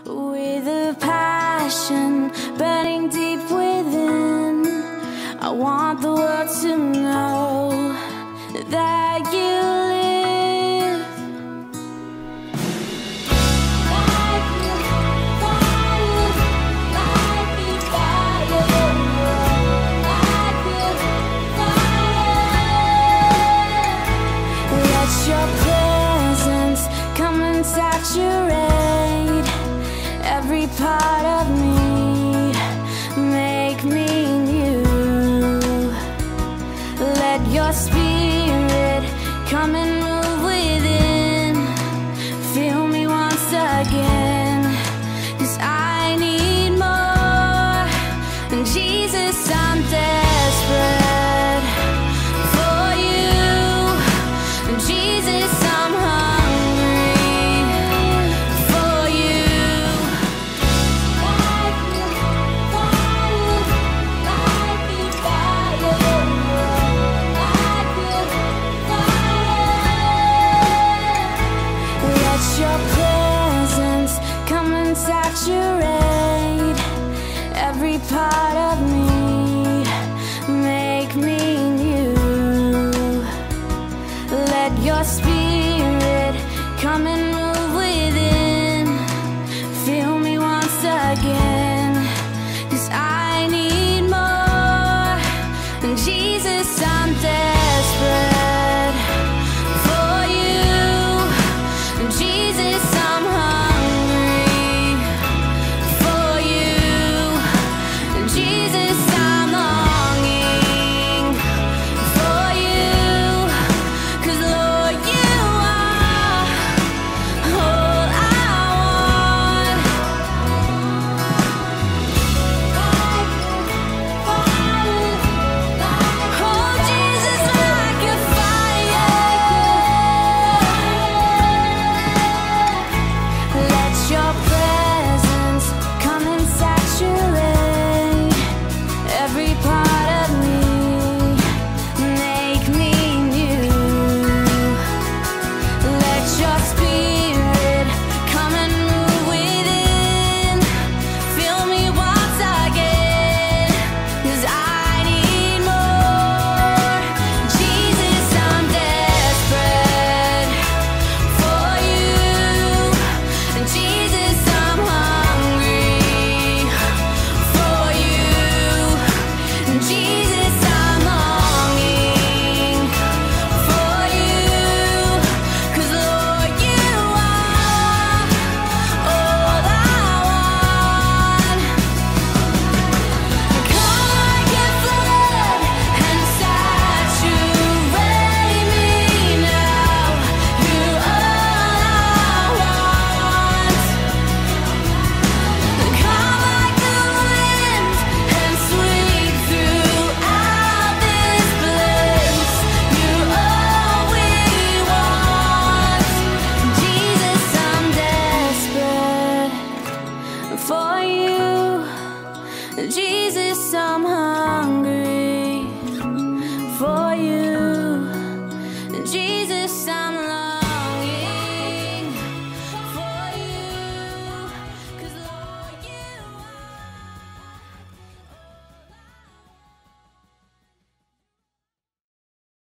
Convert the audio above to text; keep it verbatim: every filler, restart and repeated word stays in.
With a passion burning deep within, I want the world to know that you live. Light me fire, light me fire, light me fire. Let your presence come and saturate every part of me, make me new. Let your spirit come and move within, fill me once again, 'cause I need more. And Jesus, I'm desperate for you. And Jesus, I'm hungry for you. Light me fire, light me fire, light me fire. Let your presence come and saturate every part of me, make me new. Let your spirit come and move